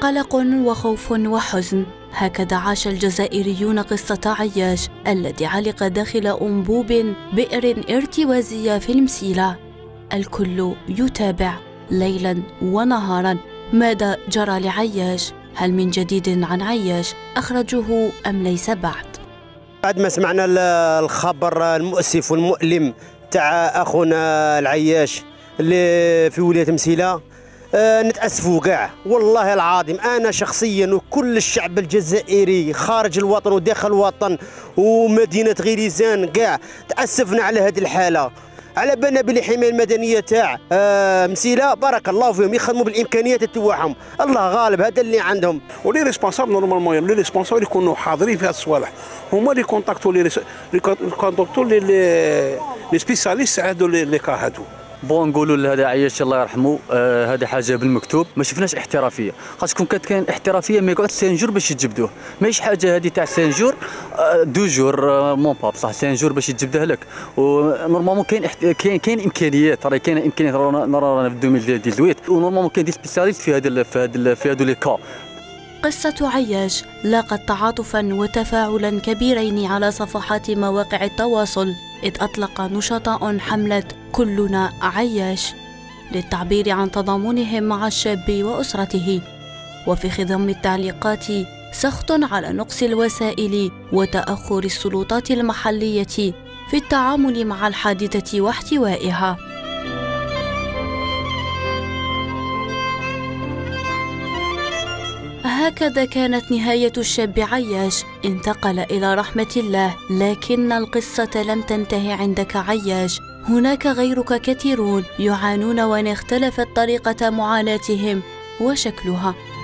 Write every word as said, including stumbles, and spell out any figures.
قلق وخوف وحزن، هكذا عاش الجزائريون قصة عياش الذي علق داخل أنبوب بئر ارتوازية في المسيلة. الكل يتابع ليلا ونهارا ماذا جرى لعياش. هل من جديد عن عياش؟ أخرجوه أم ليس بعد؟ بعد ما سمعنا الخبر المؤسف والمؤلم تاع أخونا العياش اللي في ولاية مسيلة، أه نتأسفوا كاع والله العظيم. أنا شخصيا وكل الشعب الجزائري خارج الوطن وداخل الوطن ومدينة غيريزان كاع تأسفنا على هذه الحالة. على بالنا بلي الحمايه المدنيه تاع آه مسيله بارك الله فيهم يخدموا بالامكانيات تاعهم، الله غالب هذا اللي عندهم. ولي ريسبونسابل نورمالمون لي ريسبونسابل يكونوا حاضرين في هذه الصوالح، هما اللي كونتاكتوا لي كونتاكتوا لي لي سبيسياليست هذو لي كا هذو. بون نقولوا لهذا عياش الله يرحمه، آه هذا حاجه بالمكتوب، ما شفناش احترافيه. خاص تكون كانت كاين احترافيه ما يقعد سانجور باش يتجبدوه، ماهيش حاجه هذه تاع سانجور آه دو جور آه مون با بصح سانجور باش يتجبدها لك. ونورمالمون كاين كاين كاين امكانيات، راه كاين امكانيات رانا في ألفين وثمانية عشر، ونورمالمون كاين دي سبيسياليست في هذا في هذا في هذو لي كا. قصة عياش لاقت تعاطفا وتفاعلا كبيرين على صفحات مواقع التواصل، إذ أطلق نشطاء حملة كلنا عياش للتعبير عن تضامنهم مع الشاب وأسرته. وفي خضم التعليقات سخط على نقص الوسائل وتأخر السلطات المحلية في التعامل مع الحادثة واحتوائها. هكذا كانت نهاية الشاب عياش، انتقل إلى رحمة الله. لكن القصة لم تنتهي عندك عياش، هناك غيرك كثيرون يعانون وإن اختلفت طريقة معاناتهم وشكلها.